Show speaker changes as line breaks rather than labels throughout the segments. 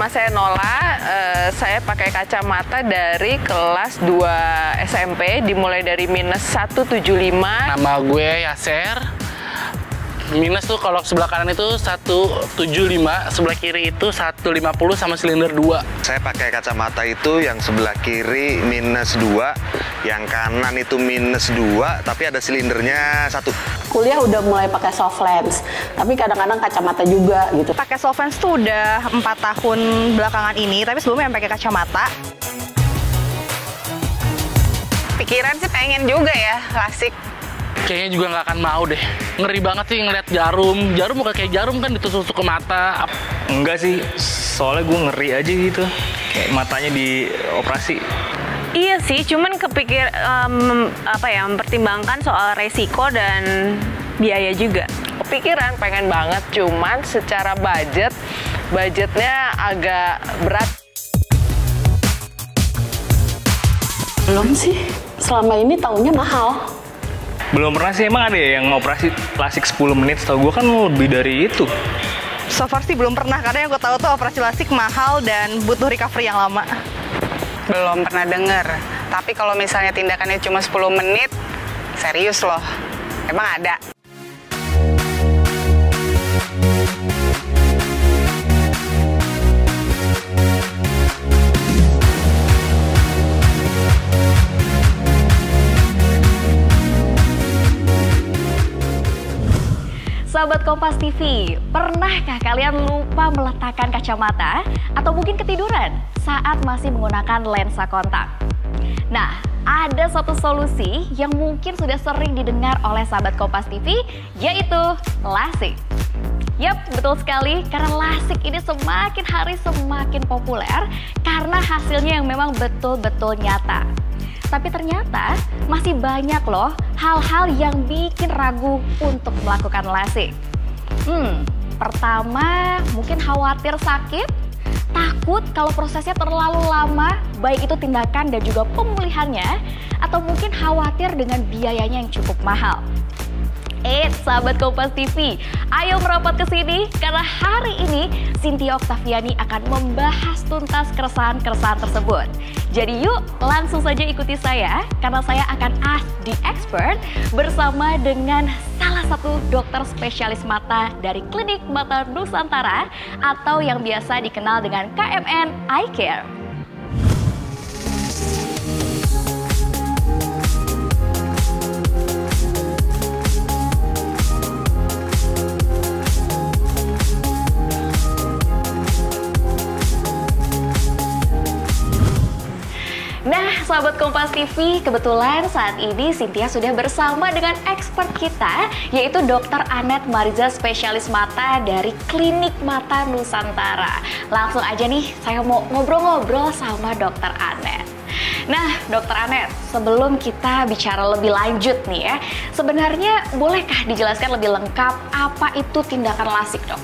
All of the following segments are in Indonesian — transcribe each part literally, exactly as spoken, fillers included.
nama saya Nola, uh, saya pakai kacamata dari kelas dua S M P, dimulai dari minus seratus tujuh puluh lima.
Nama gue Yaser. Minus tuh kalau sebelah kanan itu seratus tujuh puluh lima, sebelah kiri itu seratus lima puluh sama silinder dua.
Saya pakai kacamata itu yang sebelah kiri minus dua, yang kanan itu minus dua, tapi ada silindernya satu.
Kuliah udah mulai pakai soft lens, tapi kadang-kadang kacamata juga gitu.
Pakai soft lens tuh udah empat tahun belakangan ini, tapi sebelumnya yang pakai kacamata.
Pikiran sih pengen juga ya, lasik.
Kayaknya juga nggak akan mau deh. Ngeri banget sih ngeliat jarum. Jarum bukan kayak jarum kan ditusuk-tusuk ke mata.
Enggak sih, soalnya gue ngeri aja gitu. Kayak matanya dioperasi.
Iya sih, cuman kepikir um, apa ya, mempertimbangkan soal resiko dan biaya juga.
Kepikiran pengen banget, cuman secara budget, budgetnya agak berat.
Belum sih, selama ini taunya mahal.
Belum pernah sih, emang ada ya yang operasi lasik sepuluh menit, setahu gue kan lebih dari itu.
So far sih belum pernah, karena yang gue tahu tuh operasi lasik mahal dan butuh recovery yang lama.
Belum pernah denger, tapi kalau misalnya tindakannya cuma sepuluh menit, serius loh, emang ada.
Sahabat Kompas T V, pernahkah kalian lupa meletakkan kacamata atau mungkin ketiduran saat masih menggunakan lensa kontak? Nah, ada satu solusi yang mungkin sudah sering didengar oleh sahabat Kompas T V, yaitu LASIK. Yap, betul sekali, karena LASIK ini semakin hari semakin populer karena hasilnya yang memang betul-betul nyata. Tapi ternyata masih banyak loh hal-hal yang bikin ragu untuk melakukan LASIK. Hmm, pertama mungkin khawatir sakit, takut kalau prosesnya terlalu lama, baik itu tindakan dan juga pemulihannya, atau mungkin khawatir dengan biayanya yang cukup mahal. Eh, sahabat Kompas T V, ayo merapat ke sini karena hari ini Cynthia Oktaviani akan membahas tuntas keresahan-keresahan tersebut. Jadi yuk langsung saja ikuti saya karena saya akan ask the expert bersama dengan salah satu dokter spesialis mata dari Klinik Mata Nusantara atau yang biasa dikenal dengan K M N Eye Care. Nah, sahabat Kompas T V, kebetulan saat ini Cynthia sudah bersama dengan expert kita, yaitu dokter Anet Mariza, spesialis mata dari Klinik Mata Nusantara. Langsung aja nih, saya mau ngobrol-ngobrol sama dokter Anet. Nah, dokter Anet, sebelum kita bicara lebih lanjut nih ya, sebenarnya bolehkah dijelaskan lebih lengkap apa itu tindakan LASIK, dok?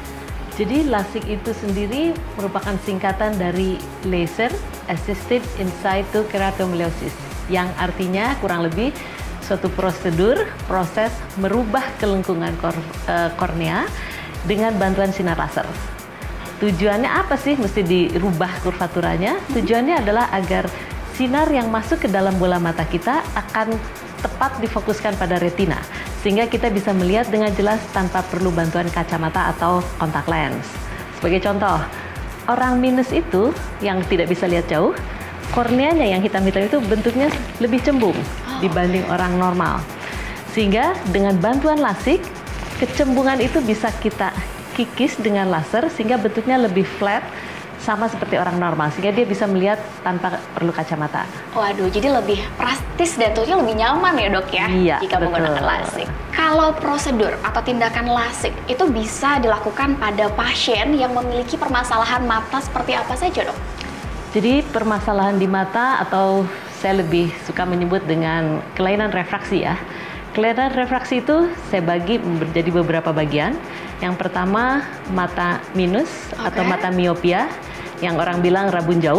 Jadi LASIK itu sendiri merupakan singkatan dari Laser Assisted In Situ Keratomiliosis, yang artinya kurang lebih suatu prosedur proses merubah kelengkungan kor, uh, kornea dengan bantuan sinar laser. Tujuannya apa sih mesti dirubah kurvaturanya? Tujuannya adalah agar sinar yang masuk ke dalam bola mata kita akan tepat difokuskan pada retina, sehingga kita bisa melihat dengan jelas tanpa perlu bantuan kacamata atau kontak lens. Sebagai contoh, orang minus itu yang tidak bisa lihat jauh, korneanya yang hitam-hitam itu bentuknya lebih cembung dibanding orang normal. Sehingga dengan bantuan LASIK, kecembungan itu bisa kita kikis dengan laser sehingga bentuknya lebih flat, sama seperti orang normal, sehingga dia bisa melihat tanpa perlu kacamata.
Waduh, jadi lebih praktis dan tentunya lebih nyaman ya dok ya,
iya,
jika
betul.
menggunakan LASIK. Kalau prosedur atau tindakan LASIK itu bisa dilakukan pada pasien yang memiliki permasalahan mata seperti apa saja dok?
Jadi permasalahan di mata, atau saya lebih suka menyebut dengan kelainan refraksi ya. Kelainan refraksi itu saya bagi menjadi beberapa bagian. Yang pertama mata minus, okay, atau mata miopia, yang orang bilang rabun jauh.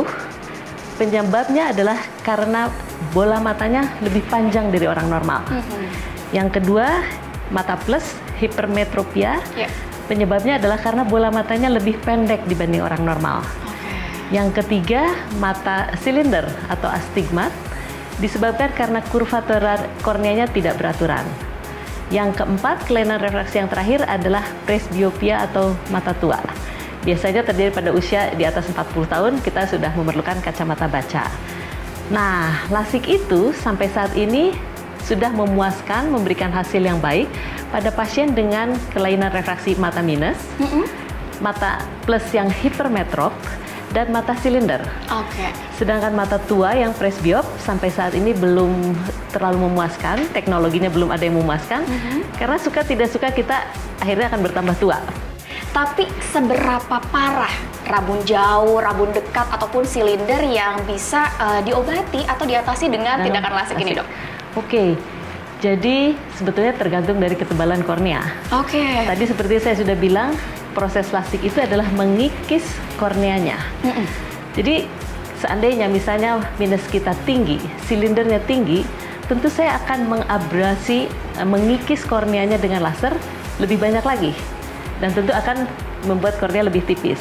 Penyebabnya adalah karena bola matanya lebih panjang dari orang normal. Mm-hmm. Yang kedua, mata plus, hipermetropia. Yeah. Penyebabnya adalah karena bola matanya lebih pendek dibanding orang normal. Yang ketiga, mata silinder atau astigmat disebabkan karena kurvatur korneanya tidak beraturan. Yang keempat, kelainan refraksi yang terakhir adalah presbiopia atau mata tua. Biasanya terjadi pada usia di atas empat puluh tahun, kita sudah memerlukan kacamata baca. Nah, LASIK itu sampai saat ini sudah memuaskan, memberikan hasil yang baik pada pasien dengan kelainan refraksi mata minus, mm-hmm. mata plus yang hipermetrop, dan mata silinder.
Oke. Okay.
Sedangkan mata tua yang presbiop sampai saat ini belum terlalu memuaskan, teknologinya belum ada yang memuaskan, mm-hmm. karena suka tidak suka kita akhirnya akan bertambah tua.
Tapi seberapa parah rabun jauh, rabun dekat, ataupun silinder yang bisa uh, diobati atau diatasi dengan nah, tindakan LASIK ini, dok?
Oke, okay. Jadi sebetulnya tergantung dari ketebalan kornea.
Oke. Okay.
Tadi seperti saya sudah bilang, proses LASIK itu adalah mengikis korneanya. Mm-mm. Jadi seandainya misalnya minus kita tinggi, silindernya tinggi, tentu saya akan mengabrasi, mengikis korneanya dengan laser lebih banyak lagi. Dan tentu akan membuat kornea lebih tipis.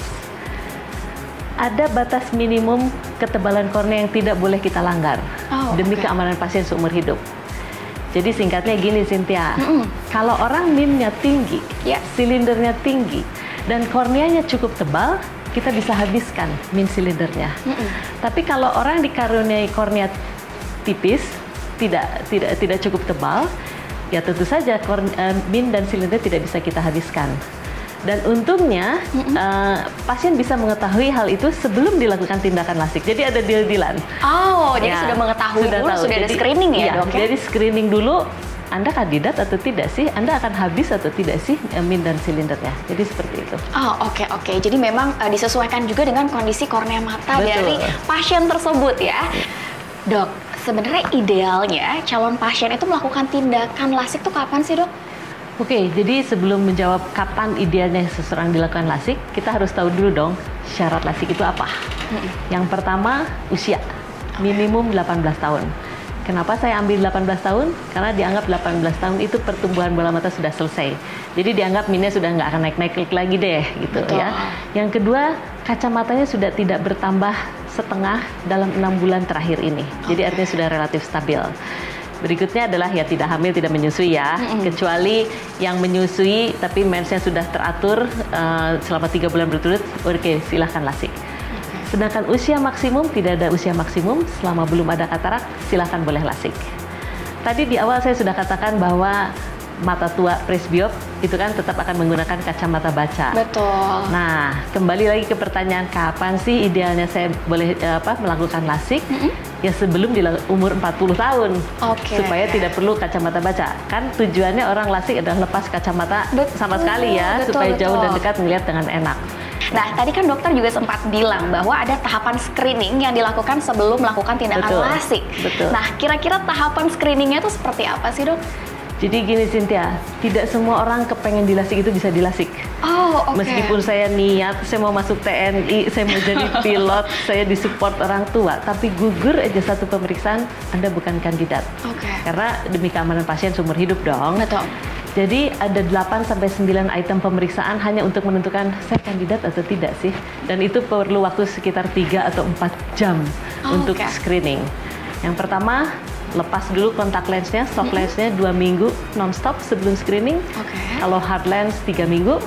Ada batas minimum ketebalan kornea yang tidak boleh kita langgar oh, demi okay. keamanan pasien seumur hidup. Jadi singkatnya gini, Cynthia, mm-mm. kalau orang minnya tinggi, yeah. silindernya tinggi, dan korneanya cukup tebal, kita bisa habiskan min silindernya. Mm-mm. Tapi kalau orang dikaruniai kornea tipis, tidak tidak tidak cukup tebal, ya tentu saja korne, uh, min dan silinder tidak bisa kita habiskan. Dan untungnya mm-hmm. uh, pasien bisa mengetahui hal itu sebelum dilakukan tindakan LASIK. Jadi ada deal-dealan.
Oh,
ya,
jadi sudah mengetahui
sudah
dulu,
tahu.
sudah ada
jadi,
screening ya,
ya
dok? Ya?
Jadi screening dulu, Anda kandidat atau tidak sih? Anda akan habis atau tidak sih min dan silindernya? Jadi seperti itu.
Oh, oke okay, oke. Okay. Jadi memang uh, disesuaikan juga dengan kondisi kornea mata
Betul.
dari pasien tersebut ya. Dok, sebenarnya idealnya calon pasien itu melakukan tindakan LASIK itu kapan sih, dok?
Oke, okay, jadi sebelum menjawab kapan idealnya seseorang dilakukan LASIK, kita harus tahu dulu dong syarat LASIK itu apa. Mm-hmm. Yang pertama, usia. Minimum delapan belas tahun. Kenapa saya ambil delapan belas tahun? Karena dianggap delapan belas tahun itu pertumbuhan bola mata sudah selesai. Jadi dianggap minnya sudah nggak akan naik-naik lagi deh, gitu. Betul. Ya. Yang kedua, kacamatanya sudah tidak bertambah setengah dalam enam bulan terakhir ini. Jadi okay. artinya sudah relatif stabil. Berikutnya adalah ya tidak hamil, tidak menyusui ya, mm-hmm. kecuali yang menyusui tapi mensnya sudah teratur uh, selama tiga bulan berturut, oke okay, silahkan LASIK. Okay. Sedangkan usia maksimum, tidak ada usia maksimum, selama belum ada katarak silahkan boleh LASIK. Tadi di awal saya sudah katakan bahwa mata tua presbiop itu kan tetap akan menggunakan kacamata baca.
Betul.
Nah, kembali lagi ke pertanyaan kapan sih idealnya saya boleh apa melakukan LASIK? Mm-hmm. Ya sebelum di umur empat puluh tahun.
Okay.
Supaya tidak perlu kacamata baca. Kan tujuannya orang LASIK adalah lepas kacamata betul, sama sekali ya, betul, supaya betul. jauh dan dekat melihat dengan enak.
Nah, tadi kan dokter juga sempat bilang bahwa ada tahapan screening yang dilakukan sebelum melakukan tindakan
betul,
LASIK.
Betul.
Nah, kira-kira tahapan screeningnya itu seperti apa sih, dok?
Jadi gini Cynthia, tidak semua orang kepengen di LASIK itu bisa di LASIK.
Oh, oke. Okay.
Meskipun saya niat, saya mau masuk T N I, saya mau jadi pilot, saya disupport orang tua, tapi gugur aja satu pemeriksaan, Anda bukan kandidat.
Oke. Okay.
Karena demi keamanan pasien seumur hidup dong.
Betul.
Jadi ada delapan sampai sembilan item pemeriksaan hanya untuk menentukan saya kandidat atau tidak sih. Dan itu perlu waktu sekitar tiga atau empat jam oh, untuk okay. screening. Yang pertama, lepas dulu kontak lensnya, soft mm-hmm. lensnya dua minggu non-stop sebelum screening.
Okay.
Kalau hard lens tiga minggu.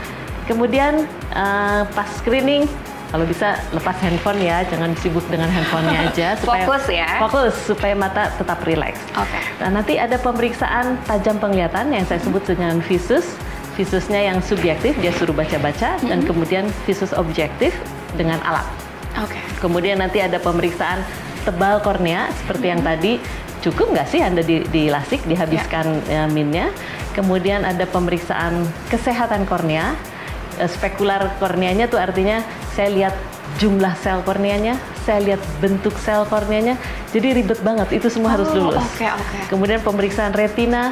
Kemudian uh, pas screening, kalau bisa lepas handphone ya, jangan sibuk dengan handphonenya aja. Supaya,
fokus ya.
Fokus supaya mata tetap rileks.
Okay.
Nah, nanti ada pemeriksaan tajam penglihatan yang saya sebut dengan visus. Visusnya yang subjektif, dia suruh baca-baca, mm-hmm. dan kemudian visus objektif dengan alat.
Okay.
Kemudian nanti ada pemeriksaan tebal kornea seperti mm-hmm. yang tadi. Cukup nggak sih Anda di, di LASIK dihabiskan yeah. ya, minnya? Kemudian ada pemeriksaan kesehatan kornea. Spekular korneanya tuh artinya saya lihat jumlah sel korneanya, saya lihat bentuk sel korneanya. Jadi ribet banget, itu semua oh, harus lulus.
Okay, okay.
Kemudian pemeriksaan retina,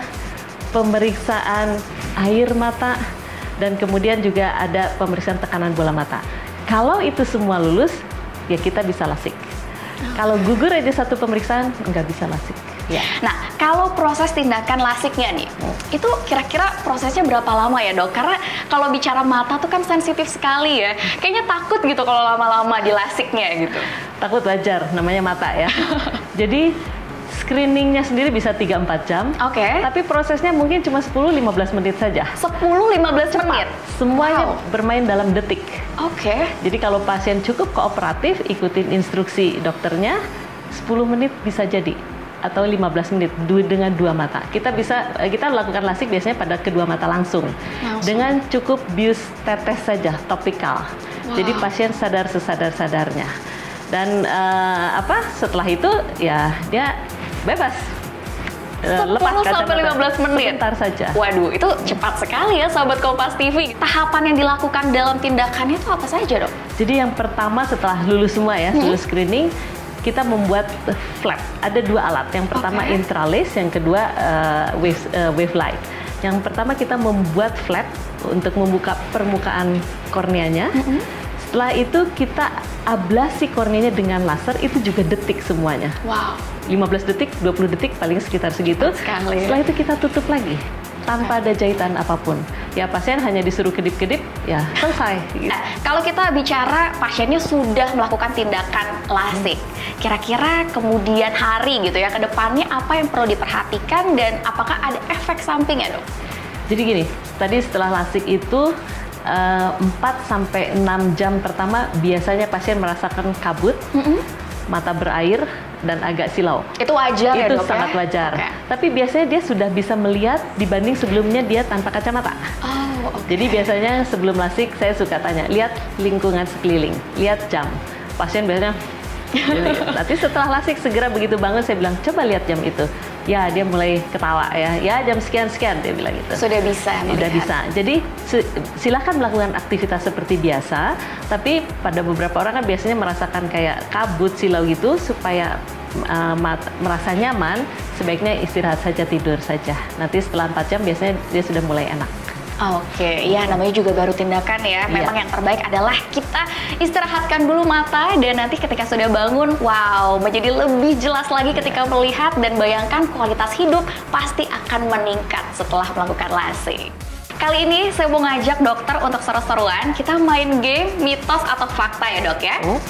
pemeriksaan air mata, dan kemudian juga ada pemeriksaan tekanan bola mata. Kalau itu semua lulus, ya kita bisa LASIK. Kalau gugur aja satu pemeriksaan, nggak bisa LASIK.
Ya. Nah, kalau proses tindakan lasiknya nih, itu kira-kira prosesnya berapa lama ya dok? Karena kalau bicara mata tuh kan sensitif sekali ya. Kayaknya takut gitu kalau lama-lama di lasiknya gitu.
Takut wajar, namanya mata ya. Jadi screeningnya sendiri bisa tiga sampai empat jam.
Oke. Okay.
Tapi prosesnya mungkin cuma sepuluh sampai lima belas menit saja.
sepuluh sampai lima belas menit?
Semuanya
wow.
bermain dalam detik.
Oke. Okay.
Jadi kalau pasien cukup kooperatif, ikutin instruksi dokternya, sepuluh menit bisa jadi. Atau lima belas menit dengan dua mata. Kita bisa kita lakukan lasik biasanya pada kedua mata langsung. langsung. Dengan cukup bius tetes saja, topikal. Wow. Jadi pasien sadar sesadar-sadarnya. Dan uh, apa? Setelah itu ya dia bebas.
sepuluh sampai lima belas menit.
Sebentar saja.
Waduh, itu cepat sekali ya sahabat Kompas T V. Tahapan yang dilakukan dalam tindakannya itu apa saja, dok?
Jadi yang pertama setelah lulus semua ya, hmm. lulus screening, kita membuat flap. Ada dua alat. Yang pertama okay. intralace, yang kedua uh, wave uh, wave light. Yang pertama kita membuat flap untuk membuka permukaan korneanya. Mm-hmm. Setelah itu kita ablasi korneanya dengan laser, itu juga detik semuanya.
Wow.
lima belas detik, dua puluh detik paling sekitar segitu.
Sekali.
Setelah itu kita tutup lagi tanpa ada jahitan apapun. Ya pasien hanya disuruh kedip-kedip, ya selesai. Gitu.
Nah, kalau kita bicara pasiennya sudah melakukan tindakan lasik, kira-kira kemudian hari gitu ya, ke depannya apa yang perlu diperhatikan dan apakah ada efek sampingnya, dok?
Jadi gini, tadi setelah lasik itu uh, empat sampai enam jam pertama biasanya pasien merasakan kabut, mm-hmm. mata berair, dan agak silau.
Itu wajar
itu
ya dok?
Itu sangat
ya?
wajar.
Okay.
Tapi biasanya dia sudah bisa melihat dibanding sebelumnya dia tanpa kacamata.
Oh, okay.
Jadi biasanya sebelum lasik saya suka tanya, lihat lingkungan sekeliling, lihat jam. Pasien biasanya, tapi setelah lasik segera begitu bangun saya bilang, coba lihat jam itu. Ya dia mulai ketawa ya, ya jam sekian-sekian dia bilang gitu.
Sudah bisa
Sudah
melihat.
bisa. Jadi silakan melakukan aktivitas seperti biasa, tapi pada beberapa orang kan biasanya merasakan kayak kabut, silau gitu, supaya uh, mat, merasa nyaman, sebaiknya istirahat saja, tidur saja. Nanti setelah empat jam biasanya dia sudah mulai enak.
Oke, ya namanya juga baru tindakan ya. Memang
ya.
yang terbaik adalah kita istirahatkan dulu mata dan nanti ketika sudah bangun, wow, menjadi lebih jelas lagi ketika melihat dan bayangkan kualitas hidup pasti akan meningkat setelah melakukan lasik. Kali ini saya mau ngajak dokter untuk seru-seruan, kita main game mitos atau fakta ya dok ya. Oh.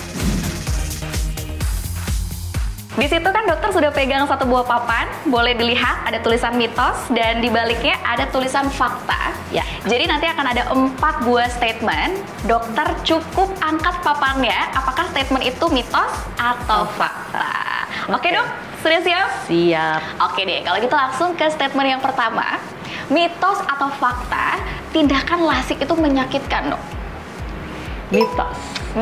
Di situ kan dokter sudah pegang satu buah papan, boleh dilihat ada tulisan mitos dan di baliknya ada tulisan fakta. Ya. Jadi nanti akan ada empat buah statement. Dokter cukup angkat papannya, apakah statement itu mitos atau fakta. Oke, Oke dok, sudah siap?
Siap.
Oke deh, kalau gitu langsung ke statement yang pertama. Mitos atau fakta, tindakan lasik itu menyakitkan dok?
Mitos.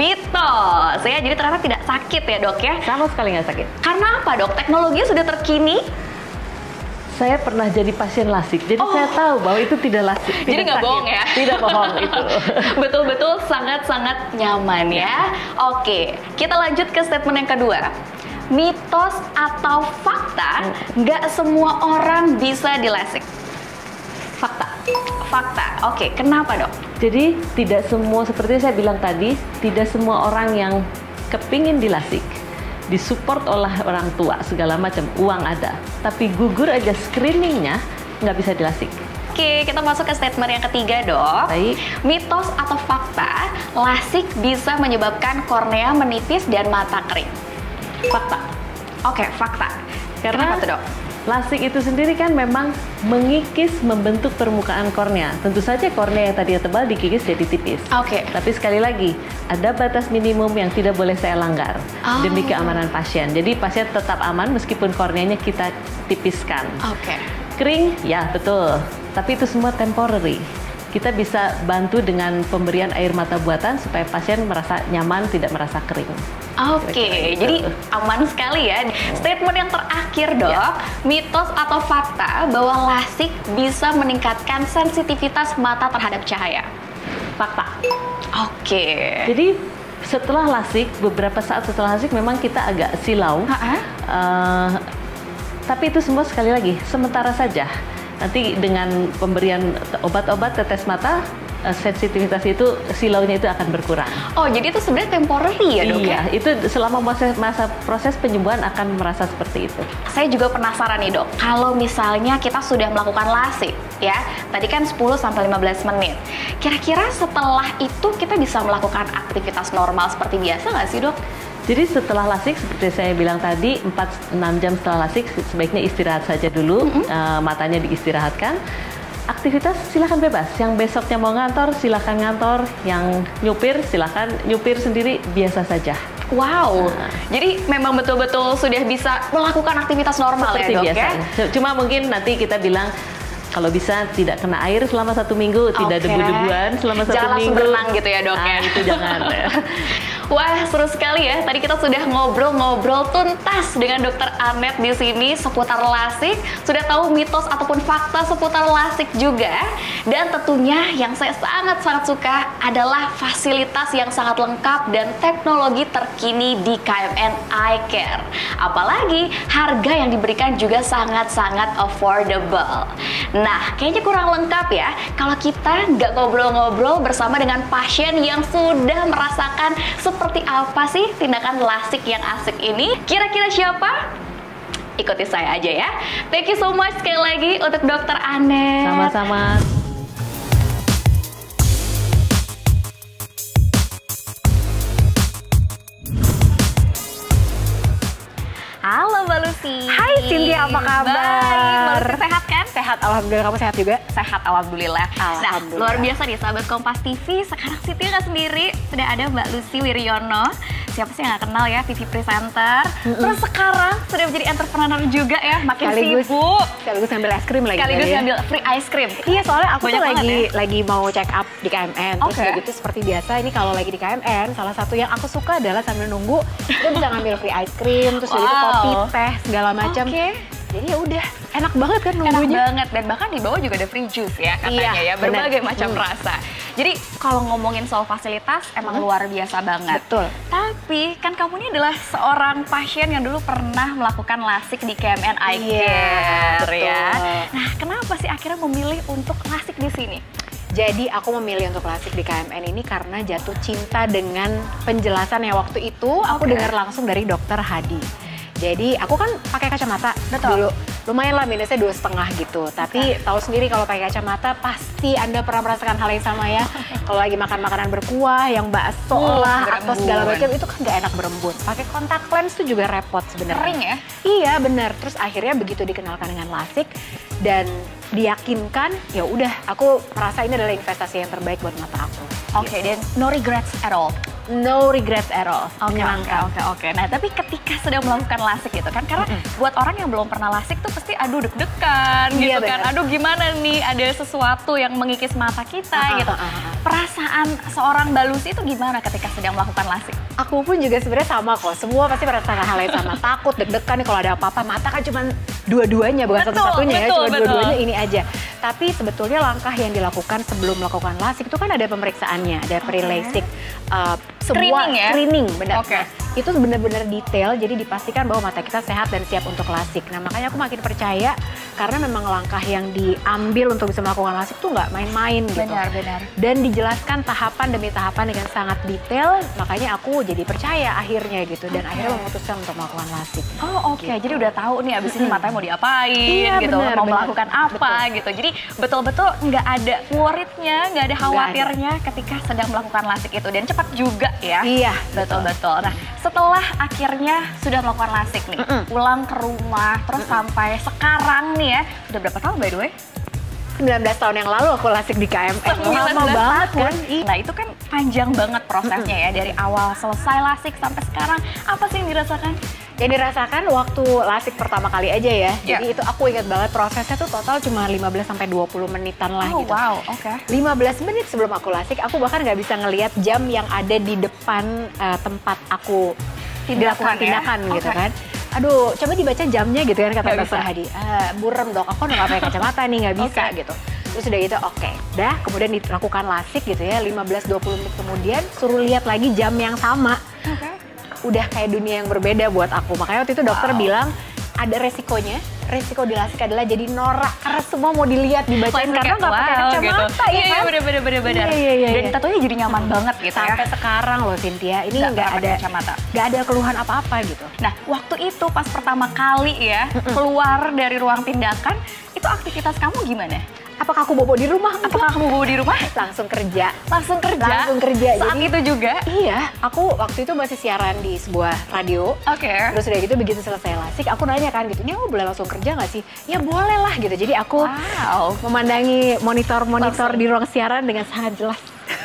Mitos ya, jadi ternyata tidak sakit ya dok ya?
Sama sekali nggak sakit.
Karena apa dok? Teknologinya sudah terkini.
Saya pernah jadi pasien lasik, jadi oh. saya tahu bahwa itu tidak lasik. Tidak
jadi nggak bohong ya?
Tidak bohong itu.
Betul-betul sangat-sangat nyaman ya. Oke, kita lanjut ke statement yang kedua. Mitos atau fakta, nggak semua orang bisa dilasik. Fakta. Fakta. Oke, kenapa dok?
Jadi tidak semua, seperti saya bilang tadi, tidak semua orang yang kepingin dilasik, disupport oleh orang tua segala macam, uang ada, tapi gugur aja screeningnya nggak bisa dilasik.
Oke, kita masuk ke statement yang ketiga dok.
Baik.
Mitos atau fakta, lasik bisa menyebabkan kornea menipis dan mata kering.
Fakta.
Oke, fakta.
Karena
kenapa tuh dok?
Lasik itu sendiri kan memang mengikis, membentuk permukaan kornea. Tentu saja kornea yang tadinya tebal dikikis jadi tipis.
Oke. Okay.
Tapi sekali lagi, ada batas minimum yang tidak boleh saya langgar
oh.
demi keamanan pasien. Jadi pasien tetap aman meskipun korneanya kita tipiskan.
Oke. Okay.
Kering, ya betul. Tapi itu semua temporary. Kita bisa bantu dengan pemberian air mata buatan supaya pasien merasa nyaman, tidak merasa kering.
Oke, okay, jadi aman sekali ya. Statement yang terakhir dok, ya. Mitos atau fakta bahwa lasik bisa meningkatkan sensitivitas mata terhadap cahaya?
Fakta.
Oke. Okay.
Jadi setelah lasik, beberapa saat setelah lasik memang kita agak silau. Uh, tapi itu semua sekali lagi sementara saja. Nanti dengan pemberian obat-obat tetes mata uh, sensitivitas itu silaunya itu akan berkurang.
Oh, jadi itu sebenarnya temporary ya, Dok?
Iya, itu selama masa, masa proses penyembuhan akan merasa seperti itu.
Saya juga penasaran nih, Dok. Kalau misalnya kita sudah melakukan lasik, ya, tadi kan sepuluh sampai lima belas menit. Kira-kira setelah itu kita bisa melakukan aktivitas normal seperti biasa nggak sih, Dok?
Jadi setelah lasik, seperti saya bilang tadi, empat sampai enam jam setelah lasik, sebaiknya istirahat saja dulu, mm-hmm. uh, matanya diistirahatkan. Aktivitas silakan bebas, yang besoknya mau ngantor silakan ngantor, yang nyupir silakan nyupir sendiri biasa saja.
Wow, nah. Jadi memang betul-betul sudah bisa melakukan aktivitas normal
seperti
ya, Dok,
biasa. Ya? Cuma mungkin nanti kita bilang kalau bisa tidak kena air selama satu minggu, okay. tidak debu-debuan selama satu
jangan
minggu.
Jangan langsung berenang gitu ya, Dok,
nah,
ya?
Itu jangan.
Wah, seru sekali ya. Tadi kita sudah ngobrol-ngobrol tuntas dengan Dokter Anet di sini seputar lasik. Sudah tahu mitos ataupun fakta seputar lasik juga. Dan tentunya yang saya sangat-sangat suka adalah fasilitas yang sangat lengkap dan teknologi terkini di K M N Eye Care. Apalagi harga yang diberikan juga sangat-sangat affordable. Nah, kayaknya kurang lengkap ya kalau kita nggak ngobrol-ngobrol bersama dengan pasien yang sudah merasakan seperti apa sih tindakan lasik yang asik ini. Kira-kira siapa? Ikuti saya aja ya. Thank you so much sekali lagi untuk Dokter Anet.
Sama-sama.
Halo Mbak Lucy.
Hai Cynthia, apa kabar?
Baik, Mbak Lucy sehat kan?
Sehat, alhamdulillah. Kamu sehat juga?
Sehat, alhamdulillah.
Alhamdulillah.
Nah, luar biasa nih sahabat Kompas T V. Sekarang Siti nggak sendiri, sudah ada Mbak Lucy Wiryono. Siapa sih yang nggak kenal ya, T V presenter. Mm-hmm. Terus sekarang sudah menjadi entrepreneur juga ya, makin
sekaligus,
sibuk.
Sekaligus ngambil es krim lagi.
Sekaligus
ya?
ngambil free ice cream.
Iya, soalnya aku
Banyak
tuh lagi
ya?
lagi mau check up di K M N. Terus
Okay.
begitu seperti biasa, ini kalau lagi di K M N, salah satu yang aku suka adalah sambil nunggu, kita bisa ngambil free ice cream, terus wow. Gitu kopi, teh, segala macam.
Okay.
Jadi ya udah, enak banget kan nunggunya.
Enak banget, dan bahkan di bawah juga ada free juice ya katanya
iya,
ya, berbagai
bener.
macam
hmm.
rasa. Jadi kalau ngomongin soal fasilitas emang hmm. luar biasa banget.
Betul.
Tapi kan kamu ini adalah seorang pasien yang dulu pernah melakukan lasik di K M N Eye Care
iya,
ya. Nah, kenapa sih akhirnya memilih untuk lasik di sini?
Jadi aku memilih untuk lasik di K M N ini karena jatuh cinta dengan penjelasan yang waktu itu aku
Okay.
dengar langsung dari Dokter Hadi. Jadi aku kan pakai kacamata
Betul.
dulu, lumayan lah minusnya dua setengah gitu. Tapi okay. tahu sendiri kalau pakai kacamata pasti Anda pernah merasakan hal yang sama ya. Kalau lagi makan makanan berkuah, yang bakso
uh,
lah
berembun.
atau segala macam itu kan nggak enak berembun. Pakai kontak lens itu juga repot sebenarnya.
Kering ya?
Iya benar. Terus akhirnya begitu dikenalkan dengan lasik dan diyakinkan, ya udah aku merasa ini adalah investasi yang terbaik buat mata aku.
Oke, okay, dan no regrets at all.
No regrets at all.
Oke, oke, oke, oke. Nah, tapi ketika sedang melakukan lasik gitu kan, karena mm-hmm. buat orang yang belum pernah lasik tuh pasti aduh deg-degan gitu
iya,
kan.
bener.
Aduh gimana nih, ada sesuatu yang mengikis mata kita
uh,
gitu.
Uh, uh, uh.
Perasaan seorang Mbak Lucy itu gimana ketika sedang melakukan lasik?
Aku pun juga sebenarnya sama kok. Semua pasti merasakan hal yang sama. Takut, deg-degan nih kalau ada apa-apa. Mata kan cuma dua-duanya, bukan satu-satunya ya. Cuma dua-duanya ini aja. Tapi sebetulnya langkah yang dilakukan sebelum melakukan lasik itu kan ada pemeriksaannya. Ada pre-lasik. Uh, semua
Screening ya?
Screening, benar.
Oke. Okay.
Itu benar-benar detail, jadi dipastikan bahwa mata kita sehat dan siap untuk lasik. Nah, makanya aku makin percaya karena memang langkah yang diambil untuk bisa melakukan lasik tuh nggak main-main gitu.
Benar, benar.
Dan dijelaskan tahapan demi tahapan dengan sangat detail, makanya aku jadi percaya akhirnya gitu. Dan okay. akhirnya memutuskan untuk melakukan lasik.
Oh oke, okay.
Gitu.
Jadi udah tahu nih abis ini matanya mau diapain
iya,
gitu,
bener,
mau
bener.
melakukan apa
Betul.
gitu. Jadi betul-betul nggak ada worriednya, nggak ada khawatirnya ketika sedang melakukan lasik itu. Dan cepat juga ya.
Iya,
betul-betul. Nah, setelah akhirnya sudah melakukan lasik nih,
Mm-mm.
pulang ke rumah, terus Mm-mm. sampai sekarang nih ya, udah berapa tahun by the way?
sembilan belas tahun yang lalu aku lasik di K M N. Lama banget kan?
Nah, itu kan panjang banget prosesnya ya, dari awal selesai lasik sampai sekarang. Apa sih yang dirasakan?
Yang dirasakan waktu lasik pertama kali aja ya.
Yeah.
Jadi itu aku ingat banget prosesnya tuh total cuma lima belas sampai dua puluh menitan lah
Oh
gitu.
wow, oke. Okay.
lima belas menit sebelum aku lasik, aku bahkan nggak bisa ngelihat jam yang ada di depan uh, tempat aku
Tindakan,
dilakukan tindakan
ya?
gitu
Okay.
kan. Aduh, coba dibaca jamnya gitu kan kata
Nggak
Dokter
bisa.
Hadi. Uh, burem dok, aku nggak pakai kacamata nih, nggak bisa
Okay.
gitu. Terus udah gitu, oke. Okay. Dah, kemudian dilakukan lasik gitu ya, lima belas sampai dua puluh menit kemudian suruh lihat lagi jam yang sama.
Okay.
Udah kayak dunia yang berbeda buat aku. Makanya waktu itu dokter
Wow.
bilang, ada resikonya. Resiko di lasik adalah jadi norak karena semua mau dilihat, dibacain karena nggak pakai
wow,
kacamata
gitu.
ya kan?
Iya, bener bener bener bener.
Iya, iya, iya,
Dan
iya.
tatonya jadi nyaman banget gitu ya.
Sampai sekarang loh Cynthia, ini
Nggak
nggak
pernah
ada
pakai kacamata.
nggak ada keluhan apa-apa gitu.
Nah, waktu itu pas pertama kali ya keluar dari ruang tindakan, itu aktivitas kamu gimana?
Apakah aku bobo di rumah?
Apakah kamu bawa di rumah?
Langsung kerja.
Langsung kerja?
Langsung kerja.
Saat
Jadi-
itu juga?
Iya, aku waktu itu masih siaran di sebuah radio.
Oke.
Terus udah gitu begitu selesai lasik, aku nanya kan gitu, ini aku boleh langsung kerja nggak sih? Ya boleh lah gitu. Jadi aku
Wow.
memandangi monitor-monitor di ruang siaran dengan sangat jelas.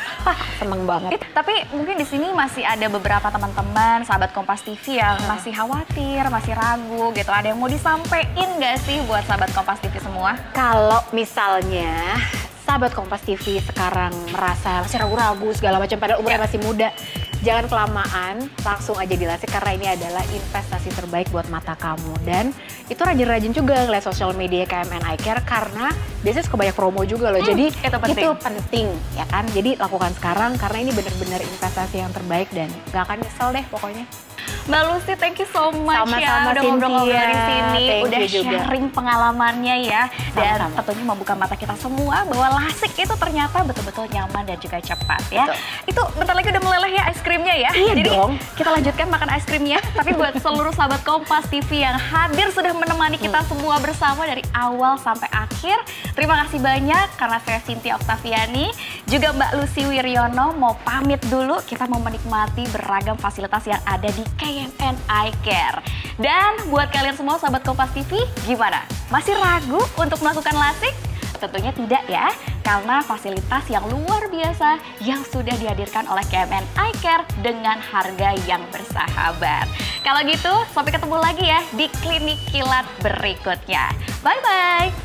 Seneng banget.
Eh, tapi mungkin di sini masih ada beberapa teman-teman, sahabat Kompas T V yang masih khawatir, masih ragu gitu. Ada yang mau disampaikan nggak sih buat sahabat Kompas T V semua?
Kalau misalnya sahabat Kompas T V sekarang merasa masih ragu-ragu segala macam padahal umurnya
Ya.
masih muda, jangan kelamaan, langsung aja dilasik karena ini adalah investasi terbaik buat mata kamu. Dan itu rajin-rajin juga ngeliat sosial media K M N Eye Care karena biasanya suka banyak promo juga loh.
Hmm,
Jadi
itu penting.
itu penting ya kan. Jadi lakukan sekarang karena ini benar-benar investasi yang terbaik dan gak akan nyesel deh pokoknya.
Mbak Lucy, thank you so much
Sama-sama,
ya udah ngobrol-ngobrol
Cynthia.
dari sini,
Thank
udah
you juga.
sharing pengalamannya ya, dan
Sama-sama.
tentunya membuka mata kita semua bahwa lasik itu ternyata betul-betul nyaman dan juga cepat ya.
Betul.
Itu bentar lagi udah meleleh ya es krimnya ya.
Iya
Jadi
dong.
kita lanjutkan makan es krimnya. Tapi buat seluruh sahabat Kompas T V yang hadir sudah menemani kita semua bersama dari awal sampai akhir, terima kasih banyak karena saya Cynthia Oktaviani, juga Mbak Lucy Wiryono mau pamit dulu. Kita mau menikmati beragam fasilitas yang ada di K M N Eye Care. Dan buat kalian semua sahabat Kompas T V, gimana? Masih ragu untuk melakukan lasik? Tentunya tidak ya, karena fasilitas yang luar biasa yang sudah dihadirkan oleh K M N Eye Care dengan harga yang bersahabat. Kalau gitu, sampai ketemu lagi ya di klinik kilat berikutnya. Bye-bye!